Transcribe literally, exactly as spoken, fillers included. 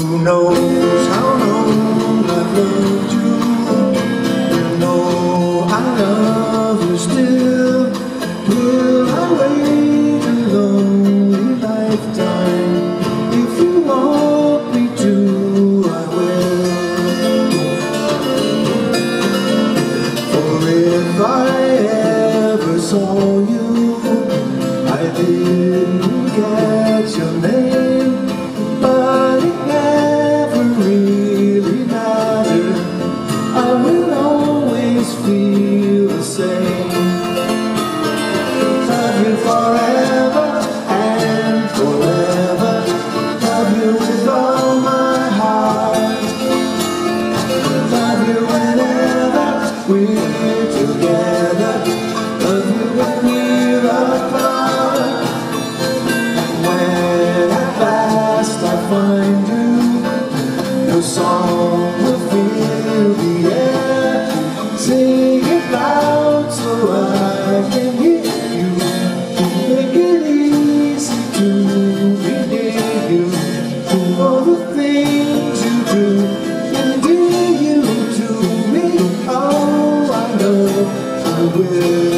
Who knows how long I've loved you? You know I love you still. Will I wait a lonely lifetime? If you want me to, I will. For if I ever saw you, I didn't get your name, but it never really mattered. I will always feel the same. Love you forever and forever. Love you with all my heart. Love you whenever we're together. Love you when we're apart. When at last I find you, your song will fill the air. Sing it loud so I can hear you. Make it easy to be near you. All the things you do endear you to me. Oh, I know I will.